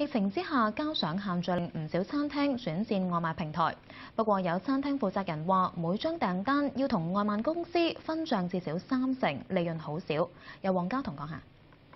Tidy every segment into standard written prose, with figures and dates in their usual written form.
疫情之下，加上限聚令，唔少餐廳轉戰外賣平台。不過有餐廳負責人話，每張訂單要同外賣公司分賬至少30%，利潤好少。由黃家彤講下。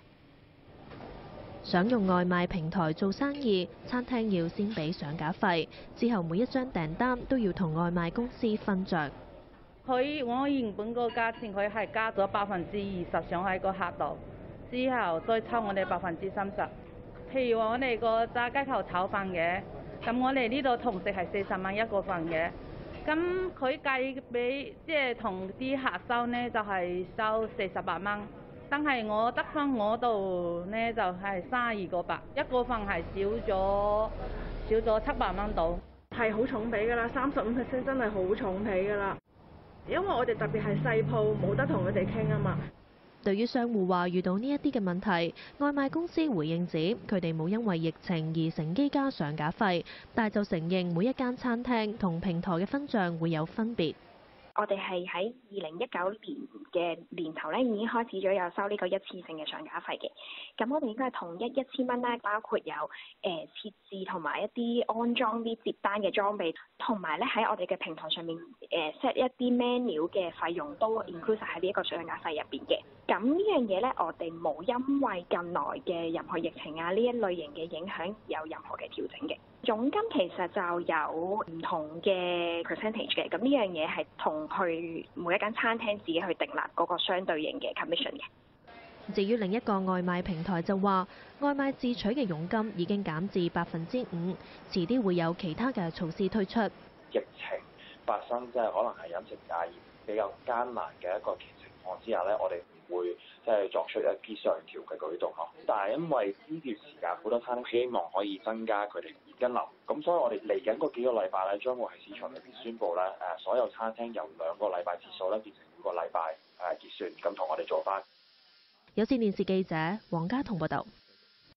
想用外賣平台做生意，餐廳要先俾上架費，之後每一張訂單都要同外賣公司分賬。 我原本個價錢佢係加咗20%上喺個客度，之後再抽我哋30%。譬如話我哋個炸雞球炒飯嘅，咁我哋呢度同時係40蚊一個份嘅，咁佢計俾即係同啲客收呢，就係收48蚊。但係我得翻我度呢，就係32個8，一個份係少咗700蚊到， 係好重皮㗎啦，35%真係好重皮㗎啦。因為我哋特別係細鋪，冇得同佢哋傾啊嘛。 對於商戶話遇到呢一啲嘅問題，外賣公司回應指佢哋冇因為疫情而乘機加上架費，但係就承認每一間餐廳同平台嘅分賬會有分別。 我哋係喺2019年嘅年頭咧，已經開始咗有收呢個一次性嘅上架費嘅。咁我哋應該係統一1000蚊咧，包括有設置同埋一啲安裝啲接單嘅裝備，同埋咧喺我哋嘅平台上面set 一啲 menu 嘅費用都 include 喺呢一個上架費入邊嘅。咁呢樣嘢咧，我哋冇因為近來嘅任何疫情啊呢一類型嘅影響有任何嘅調整嘅。總金其實就有唔同嘅 percentage 嘅，咁呢樣嘢係同去每一間餐廳自己去訂立嗰個相對應嘅 commission 嘅。 至於另一個外賣平台就話，外賣自取嘅佣金已經減至5%，遲啲會有其他嘅措施推出。 疫情發生即係可能係飲食界業比較艱難嘅一個情況之下咧，我哋唔會即係作出一啲上調嘅舉動咯。但係因為呢段時間好多餐廳希望可以增加佢哋現金流，咁所以我哋嚟緊嗰幾個禮拜咧，將會喺市場裏邊宣布咧所有餐廳由2個禮拜結數咧變成5個禮拜結算，咁同我哋做翻。 有線電視記者黃家彤報道。